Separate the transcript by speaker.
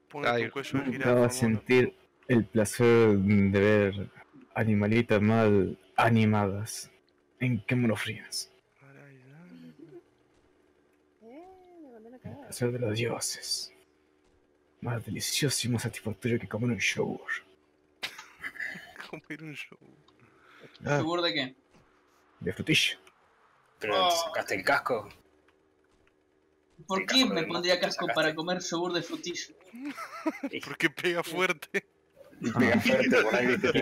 Speaker 1: Ponete un cuello de jirafa,
Speaker 2: Acabo de
Speaker 1: mono.
Speaker 2: sentir el placer de ver animalitas mal animadas. ¿En qué mono frías? El placer de los dioses. Más delicioso y más satisfactorio que comer un yogur.
Speaker 1: Comer un show.
Speaker 2: Ah,
Speaker 3: ¿Yogur de qué?
Speaker 2: de frutilla.
Speaker 4: Pero te sacaste el casco.
Speaker 3: ¿Por
Speaker 4: El
Speaker 3: qué
Speaker 4: casco
Speaker 3: me
Speaker 4: del
Speaker 3: pondría
Speaker 4: monstruo te
Speaker 3: casco
Speaker 4: sacaste.
Speaker 3: para comer yogur de frutilla?
Speaker 1: Porque pega fuerte.
Speaker 4: Y pega fuerte por ahí, viste.